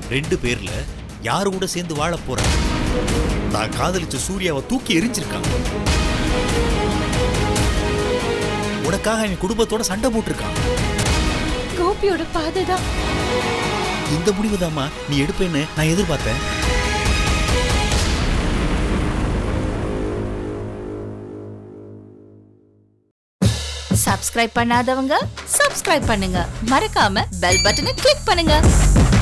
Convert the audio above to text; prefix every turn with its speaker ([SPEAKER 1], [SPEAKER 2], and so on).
[SPEAKER 1] 2 பேர்ல யாரு கூட சேர்ந்து வாழ போறாங்க? நான் காதலிச்ச சூர்யாவை தூக்கி எரிஞ்சிருக்கான். உனக்காக என் குடும்பத்தோட சண்டை போட்டிருக்கான்.
[SPEAKER 2] கோபியோட பாதைதான்.
[SPEAKER 1] இந்த முடிவுதாம்மா நீ எடுப்பேன்னு நான் எதிர்பார்த்தேன்.
[SPEAKER 2] சப்ஸ்கிரைப் பண்ணாதவங்க சப்ஸ்கிரைப் பண்ணுங்க. மறக்காம பெல் பட்டனை கிளிக் பண்ணுங்க.